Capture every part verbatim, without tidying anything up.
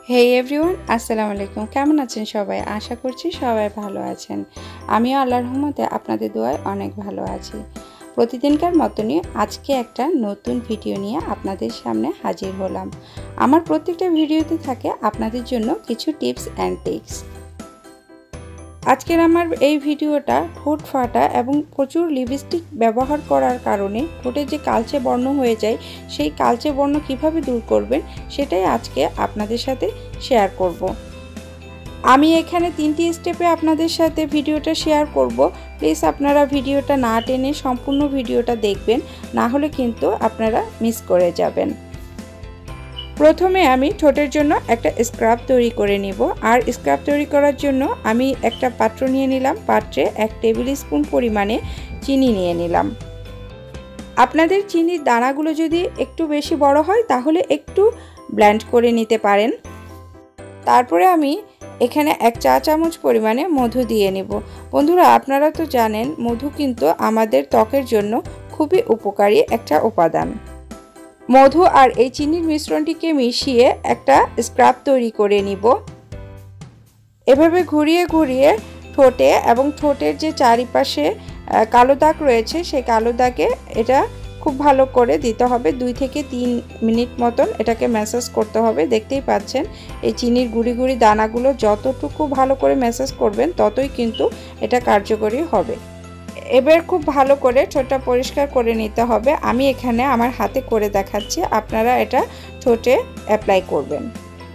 হেই everyone, আসসালামু আলাইকুম। কেমন আছেন সবাই? আশা করছি সবাই ভালো আছেন। আমিও আল্লাহর রহমতে আপনাদের দোয়ায় অনেক ভালো আছি। প্রতিদিনকার মতনই আজকে একটা নতুন ভিডিও নিয়ে আপনাদের সামনে হাজির হলাম। আমার প্রত্যেকটা ভিডিওতে থাকে আপনাদের জন্য কিছু টিপস অ্যান্ড ট্রিক্স। আজকের আমার এই ভিডিওটা ঠোঁট ফাটা এবং প্রচুর লিপস্টিক ব্যবহার করার কারণে ঠোঁটে যে কালচে বর্ণ হয়ে যায়, সেই কালচে বর্ণ কিভাবে দূর করবেন সেটাই আজকে আপনাদের সাথে শেয়ার করব। আমি এখানে তিনটি স্টেপে আপনাদের সাথে ভিডিওটা শেয়ার করব। প্লিজ আপনারা ভিডিওটা না টেনে সম্পূর্ণ ভিডিওটা দেখবেন, না হলে কিন্তু আপনারা মিস করে যাবেন। প্রথমে আমি ঠোঁটের জন্য একটা স্ক্রাব তৈরি করে নিব। আর স্ক্রাব তৈরি করার জন্য আমি একটা পাত্র নিয়ে নিলাম। পাত্রে এক টেবিল স্পুন পরিমাণে চিনি নিয়ে নিলাম। আপনাদের চিনির দানাগুলো যদি একটু বেশি বড় হয় তাহলে একটু ব্লেন্ড করে নিতে পারেন। তারপরে আমি এখানে এক চা চামচ পরিমাণে মধু দিয়ে নেব। বন্ধুরা, আপনারা তো জানেন মধু কিন্তু আমাদের ত্বকের জন্য খুবই উপকারী একটা উপাদান। মধু আর এই চিনির মিশ্রণটিকে মিশিয়ে একটা স্ক্রাব তৈরি করে নিব। এভাবে ঘুরিয়ে ঘুরিয়ে ঠোঁটে এবং ঠোঁটের যে চারিপাশে কালো দাগ রয়েছে সেই কালো দাগে এটা খুব ভালো করে দিতে হবে। দুই থেকে তিন মিনিট মতন এটাকে ম্যাসাজ করতে হবে। দেখতেই পাচ্ছেন এই চিনির গুঁড়ি গুঁড়ি দানাগুলো যতটুকু ভালো করে ম্যাসাজ করবেন ততই কিন্তু এটা কার্যকরী হবে। এবার খুব ভালো করে ঠোঁটটা পরিষ্কার করে নিতে হবে। আমি এখানে আমার হাতে করে দেখাচ্ছি, আপনারা এটা ঠোঁটে অ্যাপ্লাই করবেন।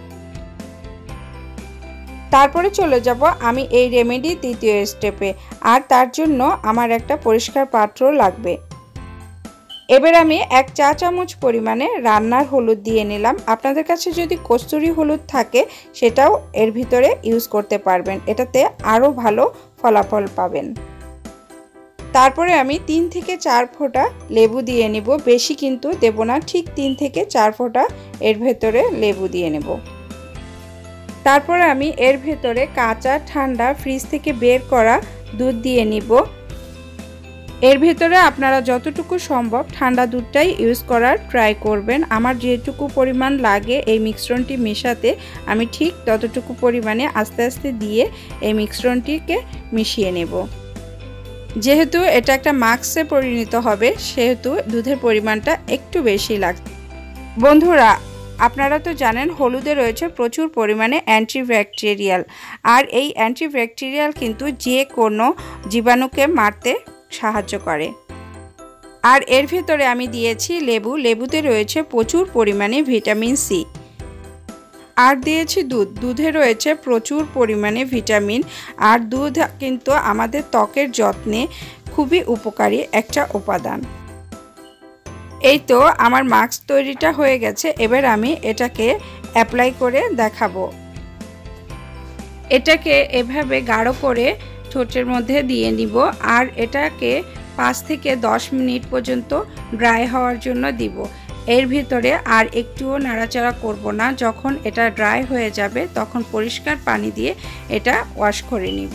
তারপরে চলে যাব আমি এই রেমেডি দ্বিতীয় স্টেপে। আর তার জন্য আমার একটা পরিষ্কার পাত্র লাগবে। এবার আমি এক চা চামচ পরিমাণে রান্নার হলুদ দিয়ে নিলাম। আপনাদের কাছে যদি কস্তুরি হলুদ থাকে সেটাও এর ভিতরে ইউজ করতে পারবেন, এটাতে আরও ভালো ফলাফল পাবেন। তারপরে আমি তিন থেকে চার ফোঁটা লেবু দিয়ে নেব। বেশি কিন্তু দেব না, ঠিক তিন থেকে চার ফোঁটা এর ভেতরে লেবু দিয়ে নেব। তারপরে আমি এর ভেতরে কাঁচা ঠান্ডা ফ্রিজ থেকে বের করা দুধ দিয়ে নিব। এর ভেতরে আপনারা যতটুকু সম্ভব ঠান্ডা দুধটাই ইউজ করার ট্রাই করবেন। আমার যেটুকু পরিমাণ লাগে এই মিশ্রণটি মেশাতে, আমি ঠিক ততটুকু পরিমাণে আস্তে আস্তে দিয়ে এই মিশ্রণটিকে মিশিয়ে নেব। যেহেতু এটা একটা মাস্কে পরিণত হবে সেহেতু দুধের পরিমাণটা একটু বেশি লাগবে। বন্ধুরা, আপনারা তো জানেন হলুদে রয়েছে প্রচুর পরিমাণে অ্যান্টিব্যাকটেরিয়াল, আর এই অ্যান্টিব্যাকটেরিয়াল কিন্তু যে কোনো জীবাণুকে মারতে সাহায্য করে। আর এর ভেতরে আমি দিয়েছি লেবু। লেবুতে রয়েছে প্রচুর পরিমাণে ভিটামিন সি। আর দিয়েছি দুধ। দুধে রয়েছে প্রচুর পরিমাণে ভিটামিন। আর দুধ কিন্তু আমাদের ত্বকের যত্নে খুবই উপকারী একটা উপাদান। এই তো আমার মাস্ক তৈরিটা হয়ে গেছে। এবার আমি এটাকে অ্যাপ্লাই করে দেখাবো। এটাকে এভাবে গাঢ় করে ঠোঁটের মধ্যে দিয়ে নিব। আর এটাকে পাঁচ থেকে দশ মিনিট পর্যন্ত ড্রাই হওয়ার জন্য দিব। এর ভিতরে আর একটুও নাড়াচাড়া করব না। যখন এটা ড্রাই হয়ে যাবে তখন পরিষ্কার পানি দিয়ে এটা ওয়াশ করে নিব।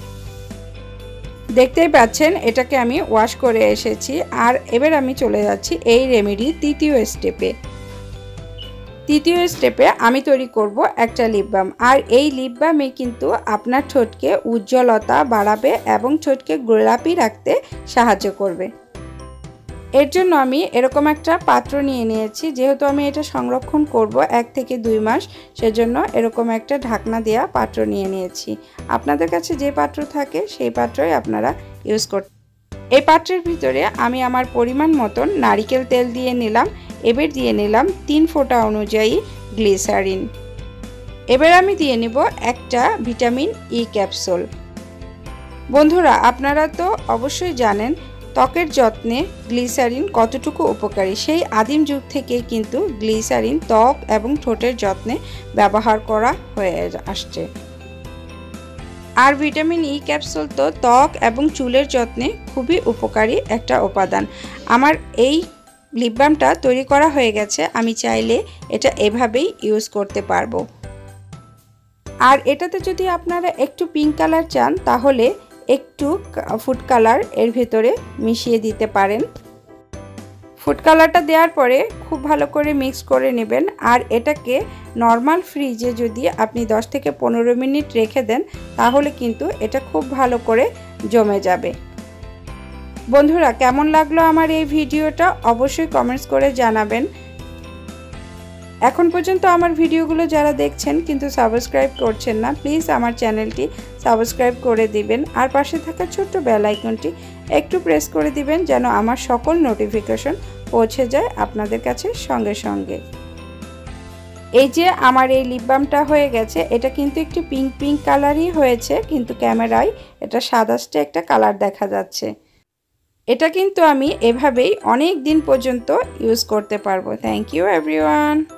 দেখতেই পাচ্ছেন এটাকে আমি ওয়াশ করে এসেছি। আর এবার আমি চলে যাচ্ছি এই রেমেডির তৃতীয় স্টেপে। তৃতীয় স্টেপে আমি তৈরি করব একটা লিপ বাম। আর এই লিপ বামে কিন্তু আপনার ঠোঁটকে উজ্জ্বলতা বাড়াবে এবং ঠোঁটকে গোলাপি রাখতে সাহায্য করবে। এর জন্য আমি এরকম একটা পাত্র নিয়ে নিয়েছি। যেহেতু আমি এটা সংরক্ষণ করব এক থেকে দুই মাস, সেজন্য এরকম একটা ঢাকনা দেওয়া পাত্র নিয়ে নিয়েছি। আপনাদের কাছে যে পাত্র থাকে সেই পাত্রই আপনারা ইউজ করতে। এই পাত্রের ভিতরে আমি আমার পরিমাণ মতন নারিকেল তেল দিয়ে নিলাম। এবার দিয়ে নিলাম তিন ফোঁটা অনুযায়ী গ্লিসারিন। এবার আমি দিয়ে নেব একটা ভিটামিন ই ক্যাপসুল। বন্ধুরা, আপনারা তো অবশ্যই জানেন ত্বকের যত্নে গ্লিসারিন কতটুকু উপকারী। সেই আদিম যুগ থেকেই কিন্তু গ্লিসারিন ত্বক এবং ঠোঁটের যত্নে ব্যবহার করা হয়ে আসছে। আর ভিটামিন ই ক্যাপসুল তো ত্বক এবং চুলের যত্নে খুবই উপকারী একটা উপাদান। আমার এই লিপ বামটা তৈরি করা হয়ে গেছে। আমি চাইলে এটা এভাবেই ইউজ করতে পারবো। আর এটাতে যদি আপনারা একটু পিঙ্ক কালার চান তাহলে একটু ফুড কালার এর ভেতরে মিশিয়ে দিতে পারেন। ফুড কালারটা দেওয়ার পরে খুব ভালো করে মিক্স করে নেবেন। আর এটাকে নর্মাল ফ্রিজে যদি আপনি দশ থেকে পনেরো মিনিট রেখে দেন তাহলে কিন্তু এটা খুব ভালো করে জমে যাবে। বন্ধুরা, কেমন লাগলো আমার এই ভিডিওটা অবশ্যই কমেন্টস করে জানাবেন। এখন পর্যন্ত আমার ভিডিওগুলো যারা দেখছেন কিন্তু সাবস্ক্রাইব করছেন না, প্লিজ আমার চ্যানেলটি সাবস্ক্রাইব করে দিবেন। আর পাশে থাকা ছোট্ট বেল আইকনটি একটু প্রেস করে দিবেন যেন আমার সকল নোটিফিকেশন পৌঁছে যায় আপনাদের কাছে সঙ্গে সঙ্গে। এই যে আমার এই লিপ বামটা হয়ে গেছে, এটা কিন্তু একটু পিঙ্ক পিঙ্ক কালারই হয়েছে, কিন্তু ক্যামেরায় এটা সাদাসটা একটা কালার দেখা যাচ্ছে। এটা কিন্তু আমি এভাবেই অনেক দিন পর্যন্ত ইউজ করতে পারবো। Thank you everyone.